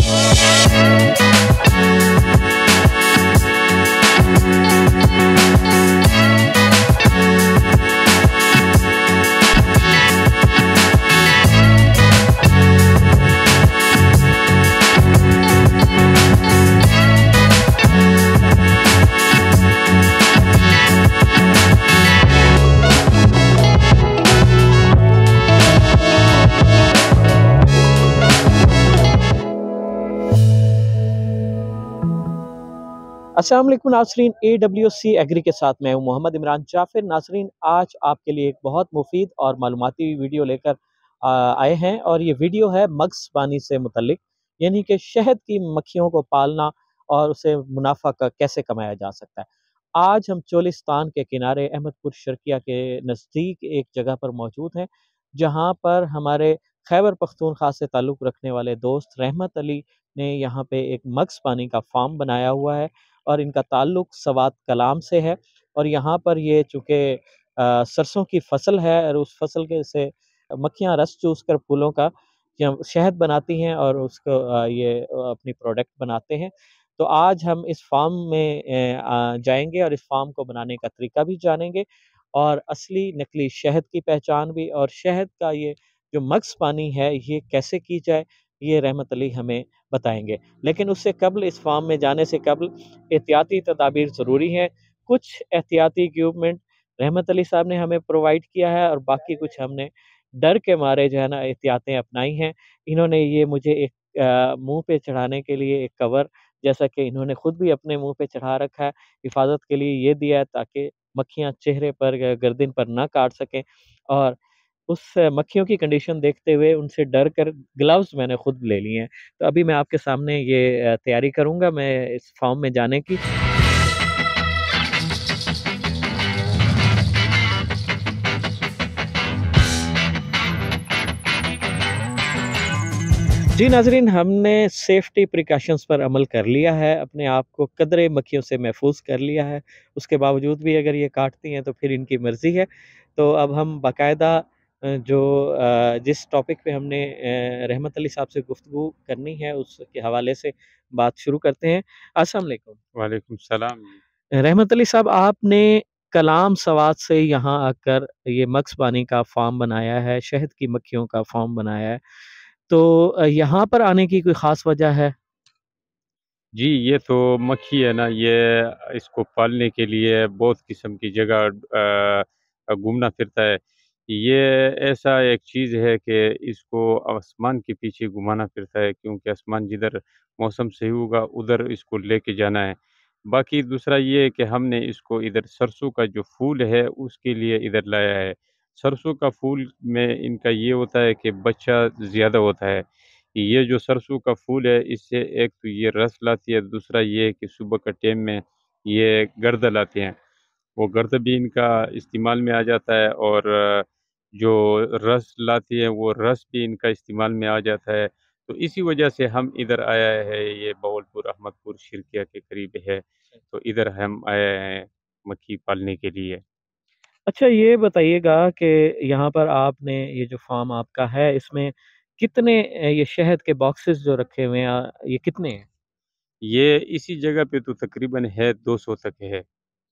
अस्सलाम वालेकुम नाज़रीन, AWC एग्री के साथ मैं हूं मोहम्मद इमरान जाफिर। नाज़रीन, आज आपके लिए एक बहुत मुफीद और मालूमाती वीडियो लेकर आए हैं, और ये वीडियो है मग्स पानी से मुतल्लिक, यानी कि शहद की मक्खियों को पालना और उसे मुनाफा कैसे कमाया जा सकता है। आज हम चोलिस्तान के किनारे अहमदपुर शर्किया के नज़दीक एक जगह पर मौजूद हैं, जहाँ पर हमारे खैबर पख्तूनख्वा से ताल्लुक़ रखने वाले दोस्त रहमत अली ने यहाँ पे एक मग्स पानी का फार्म बनाया हुआ है, और इनका ताल्लुक़ सवात कलाम से है। और यहाँ पर ये चूँकि सरसों की फसल है, और उस फसल के से मक्खियाँ रस चूस कर फूलों का शहद बनाती हैं, और उसको ये अपनी प्रोडक्ट बनाते हैं। तो आज हम इस फार्म में जाएंगे और इस फार्म को बनाने का तरीका भी जानेंगे, और असली नकली शहद की पहचान भी, और शहद का ये जो मग्स पानी है ये कैसे की जाए, ये रहमत अली हमें बताएंगे। लेकिन उससे कबल, इस फार्म में जाने से कबल एहतियाती तदाबीर ज़रूरी हैं। कुछ एहतियाती इक्विपमेंट रहमत अली साहब ने हमें प्रोवाइड किया है, और बाकी कुछ हमने डर के मारे जो है ना एहतियातें अपनाई हैं। इन्होंने ये मुझे एक मुंह पे चढ़ाने के लिए एक कवर, जैसा कि इन्होंने खुद भी अपने मुंह पे चढ़ा रखा है, हिफाजत के लिए ये दिया है, ताकि मक्खियाँ चेहरे पर या गर्दन पर ना काट सकें। और उस मक्खियों की कंडीशन देखते हुए उनसे डर कर ग्लव्स मैंने खुद ले लिए हैं। तो अभी मैं आपके सामने ये तैयारी करूँगा मैं इस फार्म में जाने की। जी नाज़रीन, हमने सेफ्टी प्रिकॉशंस पर अमल कर लिया है, अपने आप को कदरे मक्खियों से महफूज कर लिया है। उसके बावजूद भी अगर ये काटती हैं तो फिर इनकी मर्ज़ी है। तो अब हम बाकायदा जिस टॉपिक पे हमने रहमत अली साहब से गुफ्तगू करनी है उसके हवाले से बात शुरू करते हैं। अस्सलाम वालेकुम। वालेकुम सलाम। रहमत अली साहब, आपने कलाम सवात से यहाँ आकर ये मग्स पानी का फार्म बनाया है, शहद की मक्खियों का फार्म बनाया है। तो यहाँ पर आने की कोई ख़ास वजह है? जी, ये तो मक्खी है ना, ये इसको पालने के लिए बहुत किस्म की जगह घूमना फिरता है। ये ऐसा एक चीज़ है कि इसको आसमान के पीछे घुमाना फिरता है, क्योंकि आसमान जिधर मौसम सही होगा उधर इसको लेके जाना है। बाकी दूसरा ये है कि हमने इसको इधर सरसों का जो फूल है उसके लिए इधर लाया है। सरसों का फूल में इनका ये होता है कि बच्चा ज़्यादा होता है। ये जो सरसों का फूल है इससे एक तो ये रस लाती है, दूसरा ये है कि सुबह का टाइम में ये गर्द लाते हैं। वो गर्द भी इनका इस्तेमाल में आ जाता है, और जो रस लाती है वो रस भी इनका इस्तेमाल में आ जाता है। तो इसी वजह से हम इधर आया है, ये बहावलपुर अहमदपुर शिरकिया के करीब है, तो इधर हम आए हैं मक्खी पालने के लिए। अच्छा, ये बताइएगा कि यहाँ पर आपने ये जो फार्म आपका है, इसमें कितने ये शहद के बॉक्सेस जो रखे हुए हैं, ये कितने हैं? ये इसी जगह पे तो तकरीबन है 200 तक है।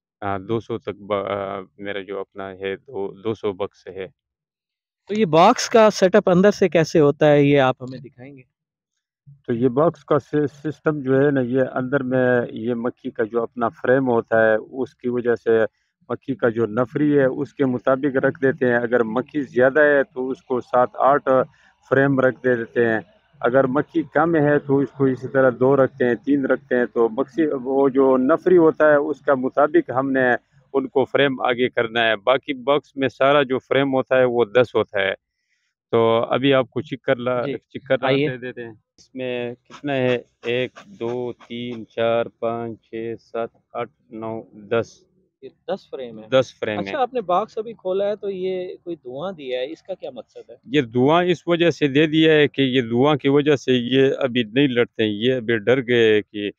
200 तक मेरा जो अपना है 200 बक्स है। तो ये बॉक्स का सेटअप अंदर से कैसे होता है, ये आप हमें दिखाएंगे? तो ये बॉक्स का सिस्टम जो है ना, ये अंदर में ये मक्खी का जो अपना फ्रेम होता है उसकी वजह से मक्खी का जो नफरी है उसके मुताबिक रख देते हैं। अगर मक्खी ज़्यादा है तो उसको 7-8 फ्रेम रख दे देते हैं। अगर मक्खी कम है तो इसको इसी तरह 2 रखते हैं, 3 रखते हैं। तो मक्खी वो जो नफरी होता है उसका मुताबिक हमने उनको फ्रेम आगे करना है। बाकी बॉक्स में सारा जो फ्रेम होता है वो 10 होता है। तो अभी आपको जी, चेक करना आइए। दे देते हैं। इसमें कितना है? 1 2 3 4 5 6 7 8 9 10। ये 10 फ्रेम है। 10 फ्रेम है। अच्छा, आपने बॉक्स अभी खोला है तो ये कोई धुआं दिया है, इसका क्या मकसद है? ये धुआं इस वजह से दे दिया है कि ये धुआं की वजह से ये अभी नहीं लड़ते हैं। ये अभी डर गए हैं कि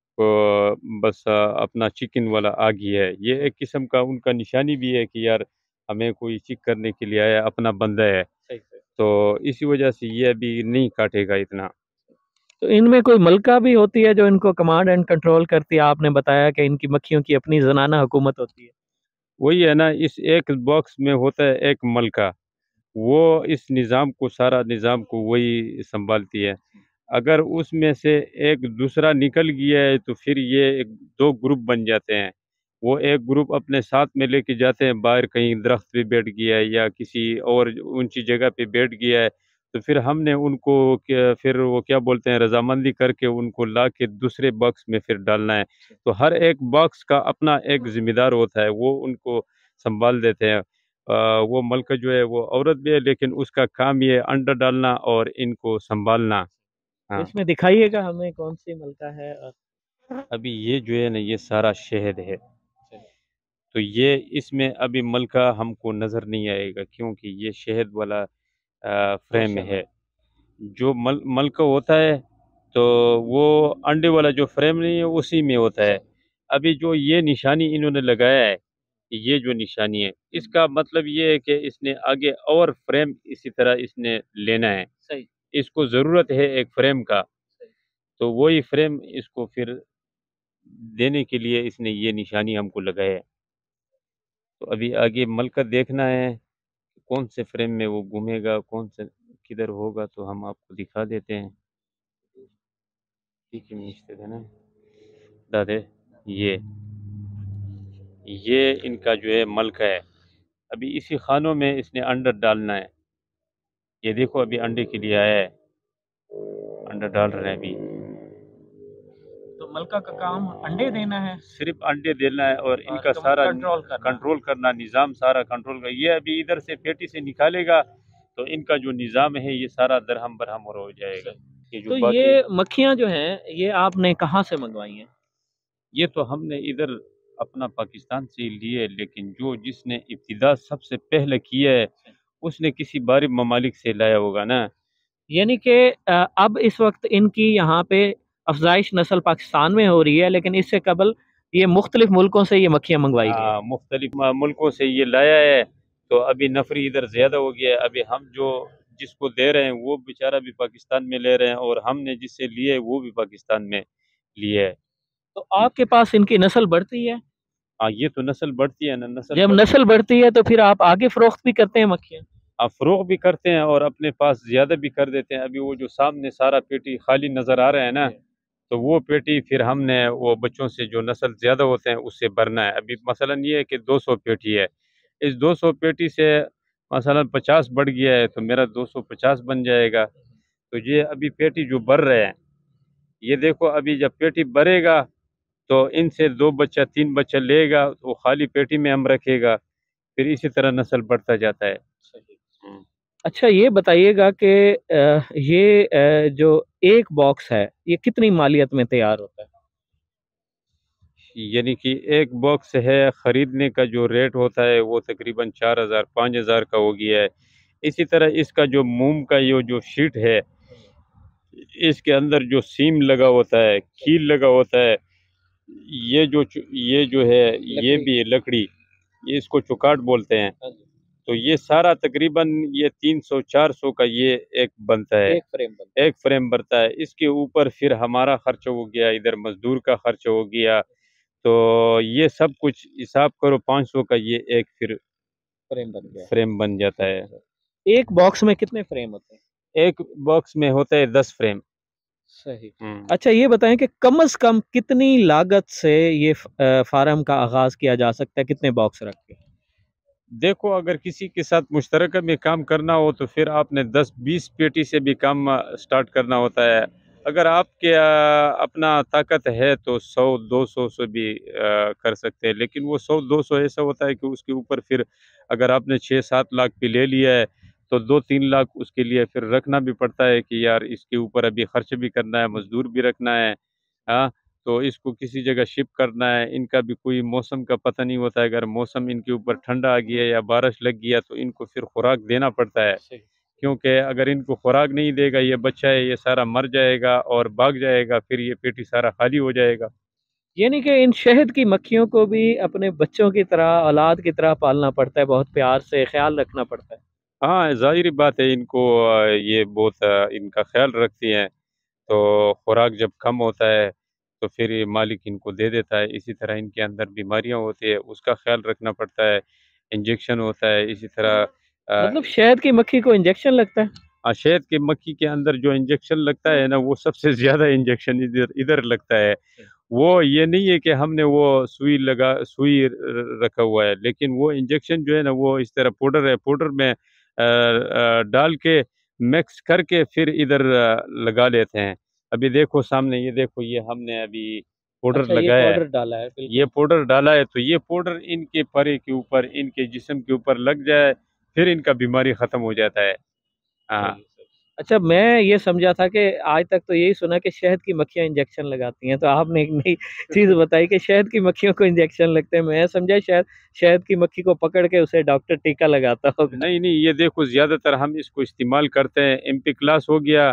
बस अपना चिकन वाला आ गया है। ये एक किस्म का उनका निशानी भी है कि यार हमें कोई चेक करने के लिए आया, अपना बंदा है। सही से। तो इसी वजह से ये अभी नहीं काटेगा इतना। تو ان میں کوئی ملکہ بھی ہوتی ہے جو ان کو کمانڈ اینڈ کنٹرول کرتی ہے؟ آپ نے بتایا کہ ان کی مکھیوں کی اپنی زنانہ حکومت ہوتی ہے۔ وہی ہے نا، اس ایک باکس میں ہوتا ہے ایک ملکہ، وہ اس نظام کو، سارا نظام کو وہی سنبھالتی ہے۔ اگر اس میں سے ایک دوسرا نکل گیا ہے تو پھر یہ دو گروپ بن جاتے ہیں۔ وہ ایک گروپ اپنے ساتھ میں لے کے جاتے ہیں باہر، کہیں درخت پہ بیٹھ گیا ہے یا کسی اور اونچی جگہ پہ بیٹھ گیا ہے، تو پھر ہم نے ان کو پھر وہ کیا بولتے ہیں، رضامندی کر کے ان کو لا کے دوسرے باکس میں پھر ڈالنا ہے۔ تو ہر ایک باکس کا اپنا ایک ذمہ دار ہوتا ہے، وہ ان کو سنبھال دیتے ہیں۔ وہ ملکہ جو ہے وہ عورت بھی ہے، لیکن اس کا کام یہ انڈا ڈالنا اور ان کو سنبھالنا۔ ہاں، اس میں دکھائیے گا ہمیں کون سی ملکہ ہے؟ ابھی یہ جو ہے نا، یہ سارا شہد ہے، تو یہ اس میں ابھی ملکہ ہم کو نظر نہیں آئے گا، کیونکہ یہ شہد والا فریم ہے۔ جو ملکہ ہوتا ہے تو وہ انڈے والا جو فریم نہیں ہے اسی میں ہوتا ہے۔ ابھی جو یہ نشانی انہوں نے لگایا ہے، یہ جو نشانی ہے، اس کا مطلب یہ ہے کہ اس نے آگے اور فریم اسی طرح اس نے لینا ہے۔ اس کو ضرورت ہے ایک فریم کا، تو وہی فریم اس کو پھر دینے کے لیے اس نے یہ نشانی ہم کو لگایا ہے۔ تو ابھی آگے ملکہ دیکھنا ہے کون سے فریم میں وہ گھومے گا، کون سے کدھر ہوگا، تو ہم آپ کو دکھا دیتے ہیں۔ ٹھیک ہے نا دادے، یہ ان کا جو ہے ملکہ ہے۔ ابھی اسی خانوں میں اس نے انڈا ڈالنا ہے۔ یہ دیکھو ابھی انڈے کے لیے آیا ہے، انڈا ڈال رہے ہیں ابھی۔ تو ملکہ کا کام انڈے دینا ہے، صرف انڈے دینا ہے، اور ان کا سارا کنٹرول کرنا، نظام سارا کنٹرول کرنا۔ یہ ابھی ادھر سے پیٹی سے نکالے گا تو ان کا جو نظام ہے یہ سارا درہم برہم ہو جائے گا۔ تو یہ مکھیاں جو ہیں یہ آپ نے کہاں سے منگوائی ہیں؟ یہ تو ہم نے ادھر اپنا پاکستان سے لیے، لیکن جس نے ابتدا سب سے پہلے کیا ہے اس نے کسی بارے ممالک سے لایا ہوگا نا۔ یعنی کہ اب اس وقت ان کی یہاں پہ افزائش نسل پاکستان میں ہو رہی ہے، لیکن اس سے قبل یہ مختلف ملکوں سے یہ مکھیاں منگوائی گئی۔ مختلف ملکوں سے یہ لایا ہے، تو ابھی نفری ادھر زیادہ ہو گیا ہے۔ ابھی ہم جس کو دے رہے ہیں وہ بیچارہ بھی پاکستان میں لے رہے ہیں، اور ہم نے جس سے لیے وہ بھی پاکستان میں لیے ہے۔ تو آپ کے پاس ان کی نسل بڑھتی ہے؟ ہاں، یہ تو نسل بڑھتی ہے نا، جب نسل بڑھتی ہے تو پھر آپ آگے فروخت بھی کرتے ہیں مکھیاں؟ آپ فروغ بھی کرتے ہیں اور اپنے پاس زیادہ بھی کر دیتے ہیں۔ ابھی وہ جو سامنے سارا پیٹی خالی نظر آ رہا ہے نا، تو وہ پیٹی پھر ہم نے وہ بچوں سے جو نسل زیادہ ہوتے ہیں اس سے بھرنا ہے۔ ابھی مثلا یہ ہے کہ 200 پیٹی ہے، اس 200 پیٹی سے مثلا 50 بڑھ گیا ہے تو میرا 250 بن جائے گا۔ تو یہ ابھی پیٹی جو بھر رہے ہیں، یہ دیکھو ابھی جب پیٹی بھرے گا تو ان سے 2 بچہ 3 بچہ لے گا، تو خالی پیٹی میں ہم رکھے گا، پھر اسی طرح نسل بڑھتا جاتا ہے۔ اچھا یہ بتائیے گا کہ یہ جو ایک باکس ہے یہ کتنی مالیت میں تیار ہوتا ہے؟ یعنی کہ ایک باکس ہے، خریدنے کا جو ریٹ ہوتا ہے وہ تقریباً 4000 5000 کا ہو گیا ہے۔ اسی طرح اس کا جو موم کا یہ جو شیٹ ہے، اس کے اندر جو سیم لگا ہوتا ہے، کیل لگا ہوتا ہے، یہ جو ہے یہ بھی لکڑی، یہ اس کو چوکاٹ بولتے ہیں۔ تو یہ سارا تقریباً یہ 300 400 کا یہ ایک بنتا ہے، ایک فریم بنتا ہے۔ اس کے اوپر پھر ہمارا خرچہ ہو گیا، ادھر مزدور کا خرچہ ہو گیا، تو یہ سب کچھ حساب کرو 500 کا یہ ایک پھر فریم بن جاتا ہے۔ ایک باکس میں کتنے فریم ہوتے ہیں؟ ایک باکس میں ہوتا ہے 10 فریم۔ صحیح۔ اچھا یہ بتائیں کہ کم از کم کتنی لاگت سے یہ فارم کا آغاز کیا جا سکتا ہے، کتنے باکس رکھ کے؟ دیکھو اگر کسی کے ساتھ مشترکہ میں کام کرنا ہو تو پھر آپ نے 10-20 پیٹی سے بھی کام سٹارٹ کرنا ہوتا ہے۔ اگر آپ کے اپنا طاقت ہے تو 100-200 سے بھی کر سکتے ہیں، لیکن وہ 100-200 ایسا ہوتا ہے کہ اس کے اوپر پھر اگر آپ نے 6-7 لاکھ پہ لے لیا ہے تو 2-3 لاکھ اس کے لیے پھر رکھنا بھی پڑتا ہے کہ یار اس کے اوپر ابھی خرچ بھی کرنا ہے، مزدور بھی رکھنا ہے، ہاں، تو اس کو کسی جگہ شپ کرنا ہے۔ ان کا بھی کوئی موسم کا پتہ نہیں ہوتا ہے، اگر موسم ان کے اوپر ٹھنڈا آ گیا یا بارش لگ گیا تو ان کو پھر خوراک دینا پڑتا ہے، کیونکہ اگر ان کو خوراک نہیں دے گا یہ بچہ ہے یہ سارا مر جائے گا اور بھاگ جائے گا، پھر یہ پیٹی سارا خالی ہو جائے گا۔ یعنی کہ ان شہد کی مکھیوں کو بھی اپنے بچوں کی طرح، اولاد کی طرح پالنا پڑتا ہے، بہت پیار سے خیال رکھنا پڑتا ہے۔ ہاں ظاہری بات ہے، ان کو یہ بہت ان کا خیال رکھتی ہیں، تو خوراک جب کم ہوتا ہے تو پھر یہ مالک ان کو دے دیتا ہے۔ اسی طرح ان کے اندر بیماریاں ہوتی ہے، اس کا خیال رکھنا پڑتا ہے، انجیکشن ہوتا ہے۔ اسی طرح مطلب شہد کی مکھی کو انجیکشن لگتا ہے؟ شہد کی مکھی کے اندر جو انجیکشن لگتا ہے نا، وہ سب سے زیادہ انجیکشن ادھر لگتا ہے۔ وہ یہ نہیں ہے کہ ہم نے وہ سوئی رکھا ہوا ہے، لیکن وہ انجیکشن جو ہے نا، وہ اس طرح پاؤڈر ہے، پاؤڈر میں ڈال کے مکس کر کے پھر ادھر لگا لیتے ہیں۔ ابھی دیکھو سامنے، یہ دیکھو، یہ ہم نے ابھی پاؤڈر اچھا، یہ لگایا ہے، پاؤڈر ڈالا ہے، بالکل۔ یہ پاؤڈر ڈالا ہے، تو یہ پاؤڈر ان کے پرے کے اوپر، ان کے جسم کے اوپر لگ جائے، پھر ان کا بیماری ختم ہو جاتا ہے۔ ہاں صحیح صحیح۔ اچھا، میں یہ سمجھا تھا کہ آج تک تو یہی سنا کہ شہد کی مکھیاں انجیکشن لگاتی ہیں، تو آپ نے ایک نئی چیز بتائی کہ شہد کی مکھیوں کو انجیکشن لگتے ہیں۔ میں سمجھا شاید شہد کی مکھی کو پکڑ کے اسے ڈاکٹر ٹیکا لگاتا ہوگا۔ نہیں نہیں، یہ دیکھو زیادہ تر ہم اس کو استعمال کرتے ہیں، ایم پی کلاس ہو گیا،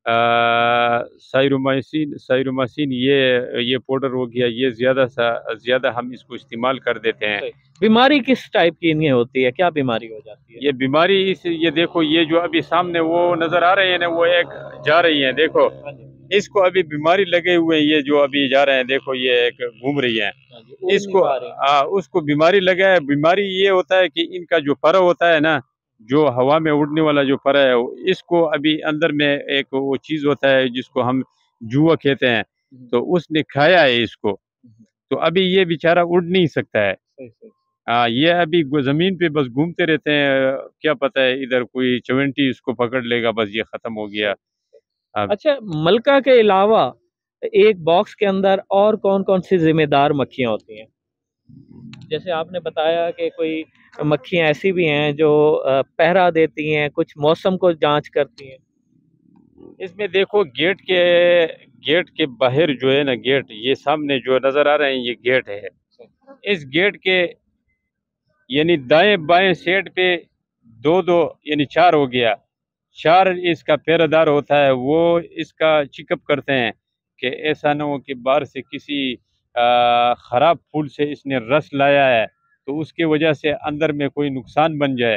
سائرومائسین، یہ پاؤڈر ہو گیا، یہ زیادہ ہم اس کو استعمال کر دیتے ہیں۔ صحیح۔ بیماری کس ٹائپ کی انہیں ہوتی ہے؟ کیا بیماری ہو جاتی ہے؟ یہ بیماری یہ دیکھو، یہ جو ابھی سامنے وہ نظر آ رہے ہیں نا، وہ ایک جا رہی ہیں، دیکھو ہاں جی، اس کو ابھی بیماری لگے ہوئے ہیں، یہ جو ابھی جا رہے ہیں، دیکھو یہ ایک گھوم رہی ہے، ہاں جی، اڑ اس نہیں کو پا رہی۔ اس کو بیماری لگا ہے۔ بیماری یہ ہوتا ہے کہ ان کا جو پرا ہوتا ہے نا، جو ہوا میں اڑنے والا جو پرا ہے، اس کو ابھی اندر میں ایک وہ چیز ہوتا ہے جس کو ہم جوا کہتے ہیں، تو اس نے کھایا ہے اس کو، تو ابھی یہ بیچارہ اڑ نہیں سکتا ہے۔ صحیح صحیح۔ یہ ابھی زمین پہ بس گھومتے رہتے ہیں، کیا پتہ ہے ادھر کوئی چونٹی اس کو پکڑ لے گا، بس یہ ختم ہو گیا۔ اب اچھا، ملکہ کے علاوہ ایک باکس کے اندر اور کون کون سی ذمہ دار مکھیاں ہوتی ہیں؟ جیسے آپ نے بتایا کہ کوئی مکھیاں ایسی بھی ہیں جو پہرا دیتی ہیں، کچھ موسم کو جانچ کرتی ہیں۔ اس میں دیکھو گیٹ کے باہر جو ہے نا، گیٹ یہ سامنے جو نظر آ رہے ہیں، یہ گیٹ ہے۔ اس گیٹ کے یعنی دائیں بائیں سائڈ پہ دو دو، یعنی چار ہو گیا، چار اس کا پہرہ دار ہوتا ہے، وہ اس کا چیک اپ کرتے ہیں کہ ایسا نہ ہو کہ باہر سے کسی خراب پھول سے اس نے رس لایا ہے تو اس کی وجہ سے اندر میں کوئی نقصان بن جائے۔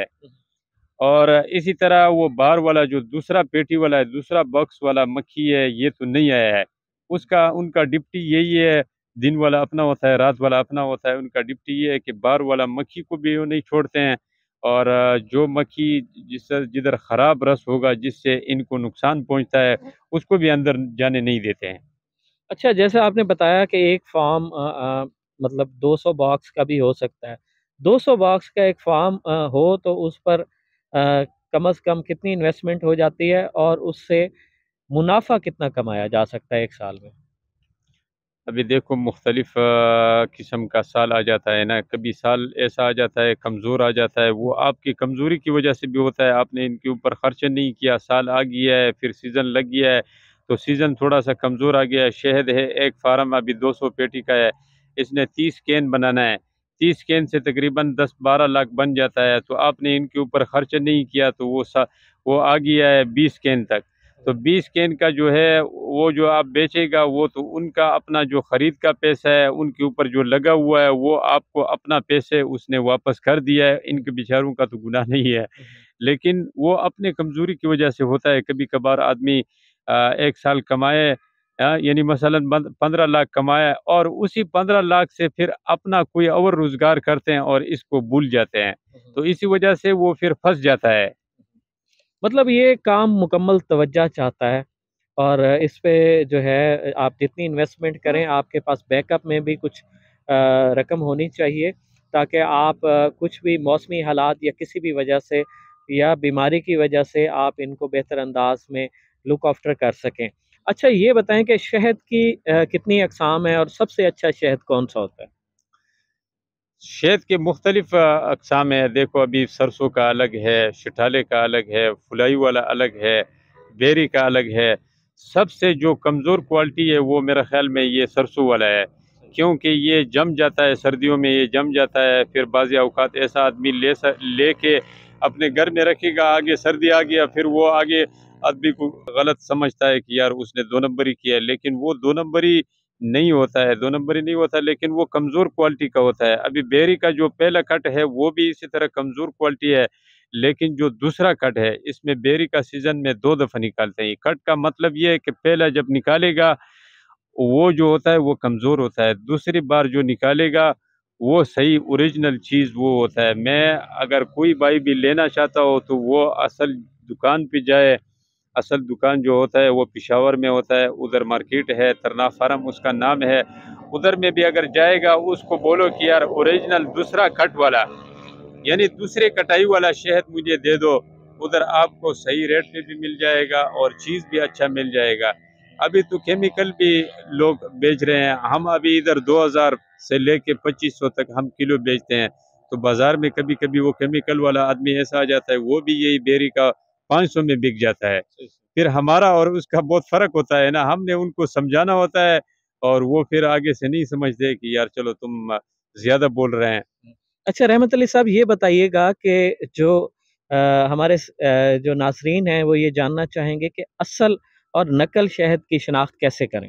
اور اسی طرح وہ باہر والا جو دوسرا پیٹی والا ہے، دوسرا باکس والا مکھی ہے، یہ تو نہیں آیا ہے، ان کا ڈپٹی یہی ہے، دن والا اپنا ہوتا ہے، رات والا اپنا ہوتا ہے۔ ان کا ڈپٹی یہ ہے کہ باہر والا مکھی کو بھی وہ نہیں چھوڑتے ہیں، اور جو مکھی جدھر خراب رس ہوگا جس سے ان کو نقصان پہنچتا ہے، اس کو بھی اندر جانے نہیں دیتے ہیں۔ اچھا، جیسے آپ نے بتایا کہ ایک فارم مطلب 200 باکس کا بھی ہو سکتا ہے۔ 200 باکس کا ایک فارم ہو تو اس پر کم از کم کتنی انویسٹمنٹ ہو جاتی ہے، اور اس سے منافع کتنا کمایا جا سکتا ہے ایک سال میں؟ ابھی دیکھو مختلف قسم کا سال آ جاتا ہے نا، کبھی سال ایسا آ جاتا ہے کمزور آ جاتا ہے، وہ آپ کی کمزوری کی وجہ سے بھی ہوتا ہے، آپ نے ان کے اوپر خرچ نہیں کیا، سال آ گیا ہے، پھر سیزن لگ گیا ہے تو سیزن تھوڑا سا کمزور آ گیا ہے۔ شہد ہے ایک فارم ابھی 200 پیٹی کا ہے، اس نے 30 کین بنانا ہے، 30 کین سے تقریباً 10-12 لاکھ بن جاتا ہے، تو آپ نے ان کے اوپر خرچ نہیں کیا تو وہ آ گیا ہے 20 کین تک۔ تو 20 کین کا جو ہے وہ جو آپ بیچے گا، وہ تو ان کا اپنا جو خرید کا پیسہ ہے، ان کے اوپر جو لگا ہوا ہے، وہ آپ کو اپنا پیسے اس نے واپس کر دیا ہے۔ ان کے بیچاروں کا تو گناہ نہیں ہے، لیکن وہ اپنے کمزوری کی وجہ سے ہوتا ہے۔ کبھی کبھار آدمی ایک سال کمائے، یعنی مثلا 15 لاکھ کمائے، اور اسی 15 لاکھ سے پھر اپنا کوئی اور روزگار کرتے ہیں اور اس کو بھول جاتے ہیں، تو اسی وجہ سے وہ پھر پھنس جاتا ہے۔ مطلب یہ کام مکمل توجہ چاہتا ہے، اور اس پہ جو ہے آپ جتنی انویسٹمنٹ کریں، آپ کے پاس بیک اپ میں بھی کچھ رقم ہونی چاہیے، تاکہ آپ کچھ بھی موسمی حالات یا کسی بھی وجہ سے یا بیماری کی وجہ سے آپ ان کو بہتر انداز میں لک آفٹر کر سکیں۔ اچھا، یہ بتائیں کہ شہد کی کتنی اقسام ہیں، اور سب سے اچھا شہد کون سا ہوتا ہے؟ شہد کے مختلف اقسام ہیں، دیکھو ابھی سرسوں کا الگ ہے، شٹالے کا الگ ہے، فلائی والا الگ ہے، بیری کا الگ ہے۔ سب سے جو کمزور کوالٹی ہے وہ میرا خیال میں یہ سرسوں والا ہے، کیونکہ یہ جم جاتا ہے، سردیوں میں یہ جم جاتا ہے، پھر بعض اوقات ایسا آدمی لے کے اپنے گھر میں رکھے گا، آگے سردی آ گیا، پھر وہ آگے آدمی کو غلط سمجھتا ہے کہ یار اس نے 2 نمبری کیا ہے، لیکن وہ 2 نمبری نہیں ہوتا ہے، 2 نمبری نہیں ہوتا، لیکن وہ کمزور کوالٹی کا ہوتا ہے۔ ابھی بیری کا جو پہلا کٹ ہے وہ بھی اسی طرح کمزور کوالٹی ہے، لیکن جو دوسرا کٹ ہے اس میں بیری کا سیزن میں 2 دفعہ نکالتے ہیں. کٹ کا مطلب یہ ہے کہ پہلا جب نکالے گا وہ جو ہوتا ہے وہ کمزور ہوتا ہے، دوسری بار جو نکالے گا وہ صحیح اوریجنل چیز وہ ہوتا ہے. میں اگر کوئی بھائی بھی لینا چاہتا ہو تو وہ اصل دکان پہ جائے. اصل دکان جو ہوتا ہے وہ پشاور میں ہوتا ہے، ادھر مارکیٹ ہے، ترنا فارم اس کا نام ہے. ادھر میں بھی اگر جائے گا اس کو بولو کہ یار اوریجنل دوسرا کٹ والا یعنی دوسرے کٹائی والا شہد مجھے دے دو. ادھر آپ کو صحیح ریٹ پہ بھی مل جائے گا اور چیز بھی اچھا مل جائے گا. ابھی تو کیمیکل بھی لوگ بیچ رہے ہیں، ہم ابھی ادھر 2000 سے لے کے 2500 تک ہم کلو بیچتے ہیں. تو بازار میں کبھی کبھی وہ کیمیکل والا آدمی ایسا آ جاتا ہے وہ بھی یہی بیری کا 500 میں بک جاتا ہے. پھر ہمارا اور اس کا بہت فرق ہوتا ہے نا، ہم نے ان کو سمجھانا ہوتا ہے اور وہ پھر آگے سے نہیں سمجھتے کہ یار چلو تم زیادہ بول رہے ہیں. اچھا رحمت علی صاحب، یہ بتائیے گا کہ جو ہمارے جو ناظرین ہیں وہ یہ جاننا چاہیں گے کہ اصل اور نقل شہد کی شناخت کیسے کریں؟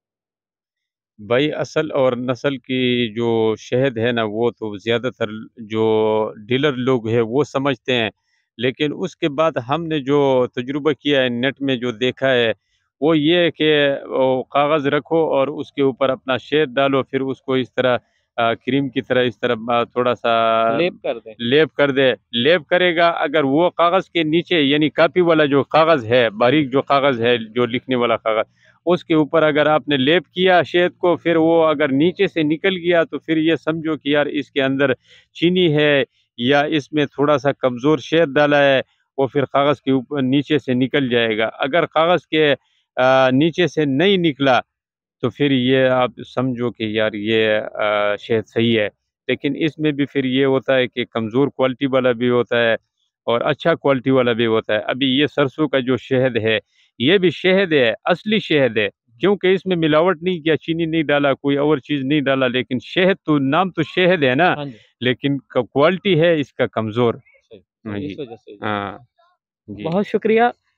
بھائی اصل اور نسل کی جو شہد ہے نا وہ تو زیادہ تر جو ڈیلر لوگ ہیں وہ سمجھتے ہیں، لیکن اس کے بعد ہم نے جو تجربہ کیا ہے نیٹ میں جو دیکھا ہے وہ یہ ہے کہ وہ کاغذ رکھو اور اس کے اوپر اپنا شہد ڈالو، پھر اس کو اس طرح کریم کی طرح اس طرح تھوڑا سا لیپ کر دیں. لیپ کر دے. لیپ کرے گا اگر وہ کاغذ کے نیچے یعنی کاپی والا جو کاغذ ہے، باریک جو کاغذ ہے جو لکھنے والا کاغذ، اس کے اوپر اگر آپ نے لیپ کیا شہد کو، پھر وہ اگر نیچے سے نکل گیا تو پھر یہ سمجھو کہ یار اس کے اندر چینی ہے یا اس میں تھوڑا سا کمزور شہد ڈالا ہے، وہ پھر کاغذ کے اوپر نیچے سے نکل جائے گا. اگر کاغذ کے نیچے سے نہیں نکلا تو پھر یہ آپ سمجھو کہ یار یہ شہد صحیح ہے. لیکن اس میں بھی پھر یہ ہوتا ہے کہ کمزور کوالٹی والا بھی ہوتا ہے اور اچھا کوالٹی والا بھی ہوتا ہے. ابھی یہ سرسوں کا جو شہد ہے یہ بھی شہد ہے، اصلی شہد ہے، کیونکہ اس میں ملاوٹ نہیں کیا، چینی نہیں ڈالا، کوئی اور چیز نہیں ڈالا، لیکن شہد تو نام تو شہد ہے نا، ہاں جی، لیکن کوالٹی ہے اس کا کمزور. صحیح. ہاں اس جی. وجہ سے ہاں جی. بہت شکریہ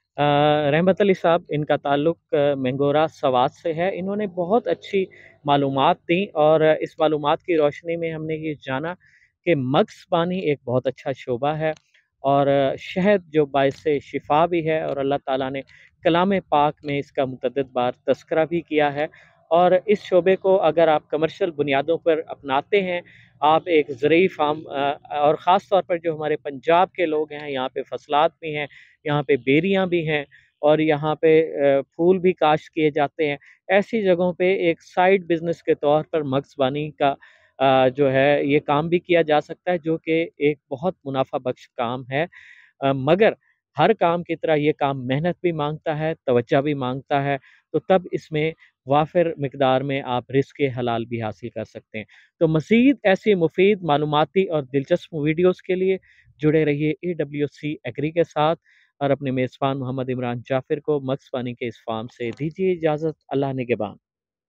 رحمت علی صاحب. ان کا تعلق مینگورا سوات سے ہے. انہوں نے بہت اچھی معلومات دیں اور اس معلومات کی روشنی میں ہم نے یہ جانا کہ مغز پانی ایک بہت اچھا شعبہ ہے اور شہد جو باعث شفا بھی ہے، اور اللہ تعالیٰ نے کلام پاک میں اس کا متعدد بار تذکرہ بھی کیا ہے. اور اس شعبے کو اگر آپ کمرشل بنیادوں پر اپناتے ہیں، آپ ایک زرعی فارم اور خاص طور پر جو ہمارے پنجاب کے لوگ ہیں، یہاں پہ فصلات بھی ہیں، یہاں پہ بیریاں بھی ہیں اور یہاں پہ پھول بھی کاشت کیے جاتے ہیں. ایسی جگہوں پہ ایک سائیڈ بزنس کے طور پر مغز بانی کا جو ہے یہ کام بھی کیا جا سکتا ہے، جو کہ ایک بہت منافع بخش کام ہے. مگر ہر کام کی طرح یہ کام محنت بھی مانگتا ہے، توجہ بھی مانگتا ہے، تو تب اس میں وافر مقدار میں آپ رزق حلال بھی حاصل کر سکتے ہیں. تو مزید ایسی مفید معلوماتی اور دلچسپ ویڈیوز کے لیے جڑے رہیے AWC ایگری کے ساتھ، اور اپنے میزبان محمد عمران جعفر کو مغز پانی کے اس فارم سے دیجیے اجازت. اللہ نگہبان.